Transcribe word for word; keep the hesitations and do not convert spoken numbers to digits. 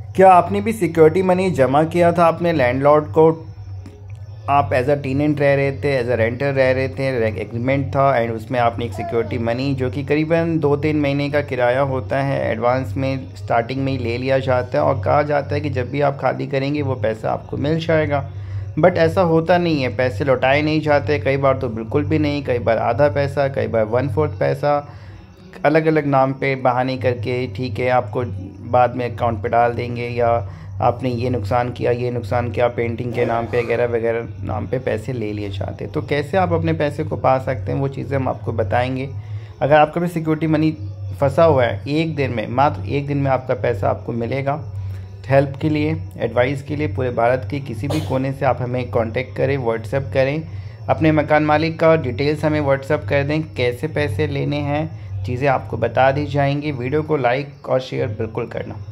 क्या आपने भी सिक्योरिटी मनी जमा किया था अपने लैंडलॉर्ड को? आप एज अ टेनेंट रह रहे थे, एज अ रेंटर रह रहे थे, एग्रीमेंट था एंड उसमें आपने एक सिक्योरिटी मनी जो कि करीबन दो तीन महीने का किराया होता है एडवांस में स्टार्टिंग में ही ले लिया जाता है और कहा जाता है कि जब भी आप खाली करेंगे वो पैसा आपको मिल जाएगा। बट ऐसा होता नहीं है, पैसे लौटाए नहीं जाते, कई बार तो बिल्कुल भी नहीं, कई बार आधा पैसा, कई बार वन फोर्थ पैसा, अलग अलग नाम पे बहाने करके ठीक है आपको बाद में अकाउंट पे डाल देंगे, या आपने ये नुकसान किया ये नुकसान किया पेंटिंग के नाम पे वगैरह वगैरह नाम पे पैसे ले लिए जाते हैं। तो कैसे आप अपने पैसे को पा सकते हैं वो चीज़ें हम आपको बताएंगे। अगर आपका भी सिक्योरिटी मनी फंसा हुआ है, एक दिन में, मात्र एक दिन में आपका पैसा आपको मिलेगा। हेल्प के लिए, एडवाइस के लिए पूरे भारत के किसी भी कोने से आप हमें कांटेक्ट करें, व्हाट्सएप करें, अपने मकान मालिक का डिटेल्स हमें व्हाट्सएप कर दें, कैसे पैसे लेने हैं चीज़ें आपको बता दी जाएंगी। वीडियो को लाइक और शेयर बिल्कुल करना।